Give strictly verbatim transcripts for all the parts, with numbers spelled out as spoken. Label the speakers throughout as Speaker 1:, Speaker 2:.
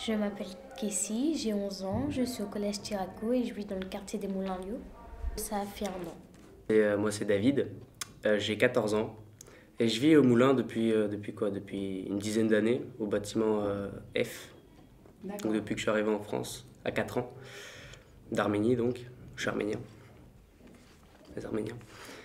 Speaker 1: Je m'appelle Kessie, j'ai onze ans, je suis au collège Tiraco et je vis dans le quartier des Moulins-Lio. Ça a fait un an.
Speaker 2: Et, euh, moi, c'est David, euh, j'ai quatorze ans et je vis au Moulin depuis, euh, depuis quoi? Depuis une dizaine d'années, au bâtiment euh, F. Donc, depuis que je suis arrivé en France, à quatre ans, d'Arménie donc, je suis arménien, les Arméniens.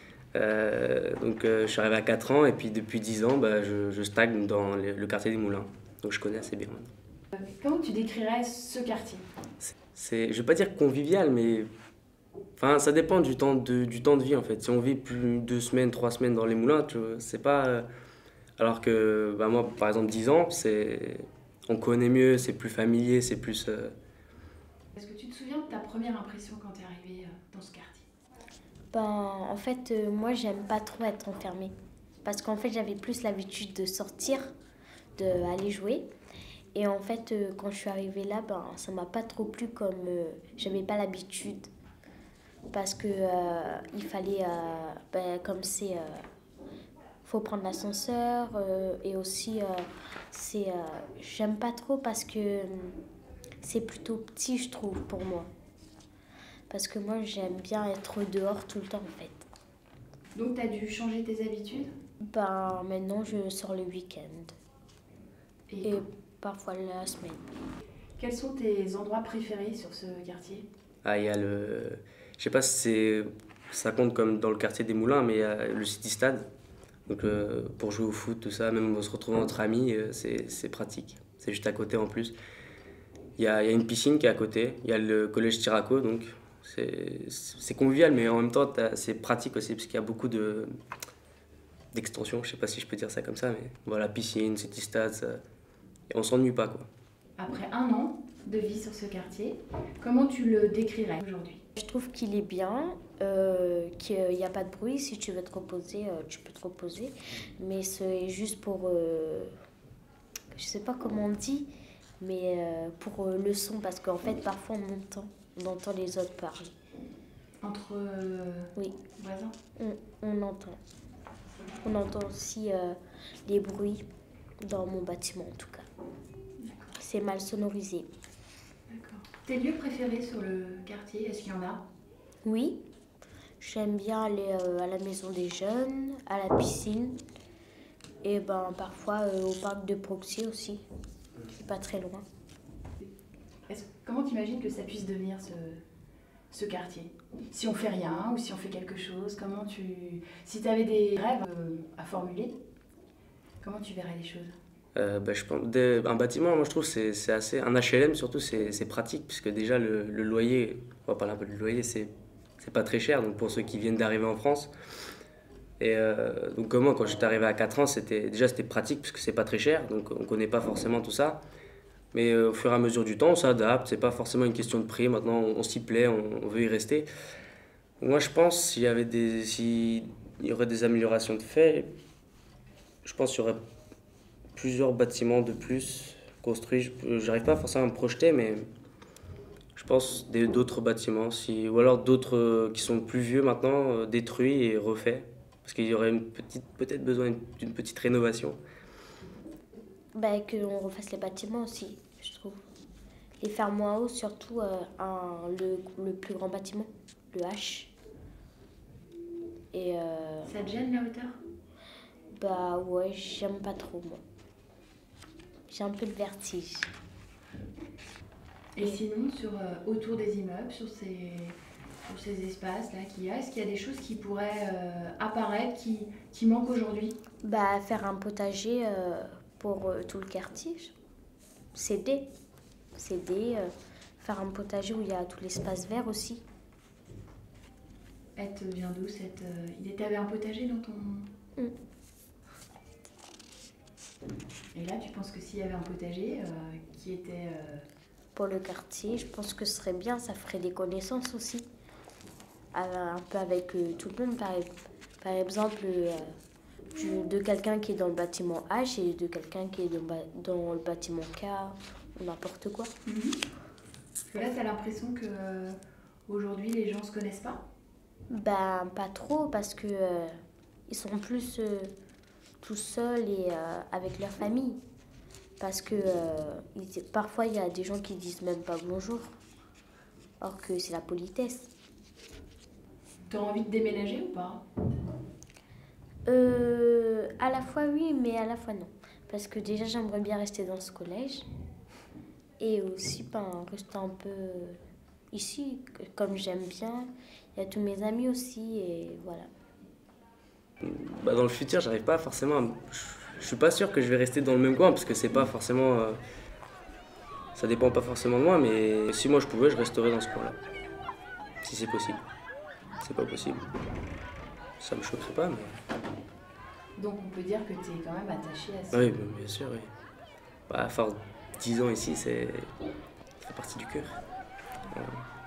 Speaker 2: Euh, donc euh, je suis arrivé à quatre ans et puis depuis dix ans, bah, je, je stagne dans le, le quartier des Moulins, donc je connais assez bien maintenant.
Speaker 3: Comment tu décrirais ce quartier?
Speaker 2: C'est, je ne vais pas dire convivial, mais enfin, ça dépend du temps de, du temps de vie en fait. Si on vit plus de deux semaines, trois semaines dans les moulins, tu vois, c'est pas. euh, Alors que bah, moi, par exemple, dix ans, c'est, on connaît mieux, c'est plus familier, c'est plus. euh,
Speaker 3: Est-ce que tu te souviens de ta première impression quand tu es arrivé euh, dans ce quartier?
Speaker 1: Ben, en fait, euh, moi, j'aime pas trop être enfermée. Parce qu'en fait, j'avais plus l'habitude de sortir, d'aller jouer. Et en fait, euh, quand je suis arrivée là, ben, ça m'a pas trop plu comme euh, j'avais pas l'habitude. Parce que euh, il fallait, euh, ben, comme c'est, euh, faut prendre l'ascenseur euh, et aussi, euh, c'est, euh, j'aime pas trop parce que euh, c'est plutôt petit, je trouve, pour moi. Parce que moi, j'aime bien être dehors tout le temps, en fait.
Speaker 3: Donc tu as dû changer tes habitudes?
Speaker 1: Ben, maintenant, je sors le week-end
Speaker 3: Et,
Speaker 1: et parfois la semaine.
Speaker 3: quels sont tes endroits préférés sur ce quartier?
Speaker 2: Ah, il y a le. Je sais pas si c'est, ça compte comme dans le quartier des Moulins, mais il y a le City Stade. Donc euh, pour jouer au foot, tout ça, même se retrouver entre amis, euh, c'est, c'est pratique. C'est juste à côté en plus. Il y a, il y a une piscine qui est à côté, il y a le collège Tiraco, donc c'est, c'est convivial, mais en même temps t'as- c'est pratique aussi, parce qu'il y a beaucoup de, d'extensions, je sais pas si je peux dire ça comme ça, mais voilà, piscine, City Stade, ça- et on s'ennuie pas quoi.
Speaker 3: Après un an de vie sur ce quartier, comment tu le décrirais aujourd'hui?
Speaker 1: Je trouve qu'il est bien, euh, qu'il n'y a pas de bruit. Si tu veux te reposer, euh, tu peux te reposer. Mais c'est juste pour, euh, je sais pas comment on dit, mais euh, pour euh, le son, parce qu'en fait, parfois on entend, on entend les autres parler.
Speaker 3: Entre euh,
Speaker 1: Oui,
Speaker 3: voisins?
Speaker 1: on, on entend. On entend aussi euh, les bruits dans mon bâtiment, en tout cas. C'est mal sonorisé.
Speaker 3: D'accord. Tes lieux préférés sur le quartier, est-ce qu'il y en a?
Speaker 1: Oui, j'aime bien aller euh, à la maison des jeunes, à la piscine et ben parfois euh, au parc de Proxy aussi. C'est pas très loin.
Speaker 3: Est-ce- comment tu imagines que ça puisse devenir ce, ce quartier? Si on fait rien ou si on fait quelque chose, comment tu... Si tu avais des rêves euh, à formuler, comment tu verrais les choses?
Speaker 2: Euh, bah, je pense, des- un bâtiment, moi je trouve c'est c'est assez, un H L M surtout c'est c'est pratique, puisque déjà le, le loyer, on va parler un peu du loyer, c'est c'est pas très cher, donc pour ceux qui viennent d'arriver en France. Et euh, donc comment, quand j'étais arrivé à quatre ans, c'était déjà c'était pratique puisque c'est pas très cher, donc on connaît pas forcément tout ça. Mais euh, au fur et à mesure du temps, on s'adapte, c'est pas forcément une question de prix, maintenant on, on s'y plaît, on, on veut y rester. Moi je pense s'il y avait des, s'il y aurait des améliorations de fait, je pense qu'il y aurait plusieurs bâtiments de plus construits. Je- J'arrive pas forcément à me projeter, mais je pense des- d'autres bâtiments, si, ou alors d'autres euh, qui sont plus vieux maintenant, euh, détruits et refaits. Parce qu'il y aurait une petite, peut-être besoin d'une petite rénovation.
Speaker 1: Ben, qu'on refasse les bâtiments aussi, je trouve. Les faire moins haut, surtout euh, un, le, le plus grand bâtiment, le H. Et euh,
Speaker 3: Ça te gêne la hauteur?
Speaker 1: bah ouais, j'aime pas trop moi. J'ai un peu de vertige.
Speaker 3: Et sinon, sur, euh, autour des immeubles, sur ces, sur ces espaces-là qu'il y a, est-ce qu'il y a des choses qui pourraient euh, apparaître, qui, qui manquent aujourd'hui?
Speaker 1: Bah faire un potager euh, pour euh, tout le quartier. S'aider. S'aider. euh, faire un potager où il y a tout l'espace vert aussi.
Speaker 3: Elle te vient d'où cette... euh, Il était avait un potager dans ton...
Speaker 1: Mm.
Speaker 3: Et là, tu penses que s'il y avait un potager euh, qui était... euh,
Speaker 1: Pour le quartier, je pense que ce serait bien, ça ferait des connaissances aussi. Euh, un peu avec euh, tout le monde, par, par exemple, euh, du- de quelqu'un qui est dans le bâtiment H et de quelqu'un qui est dans, ba- dans le bâtiment K, ou n'importe quoi.
Speaker 3: Parce que là, tu as l'impression que euh, aujourd'hui les gens se connaissent pas?
Speaker 1: Ben, pas trop, parce que euh, ils sont plus euh, tout seuls et euh, avec leur famille. Parce que euh, il- parfois, il y a des gens qui disent même pas bonjour, or que c'est la politesse.
Speaker 3: Tu as envie de déménager ou pas?
Speaker 1: Euh, à la fois oui, mais à la fois non. Parce que déjà, j'aimerais bien rester dans ce collège. Et aussi, ben, rester un peu ici, que- comme j'aime bien. Il y a tous mes amis aussi, et voilà.
Speaker 2: Bah, dans le futur, j'arrive pas forcément à... m- Je je suis pas sûr que je vais rester dans le même coin parce que c'est pas forcément... euh, Ça dépend pas forcément de moi, mais si moi je pouvais, je resterais dans ce coin-là. Si c'est possible. C'est pas possible. Ça me choquerait pas, mais...
Speaker 3: Donc on peut dire que tu es quand même attaché à ce...
Speaker 2: Oui, bien bien sûr, oui. Bah, à force dix ans ici, c'est... ça fait partie du cœur. Voilà.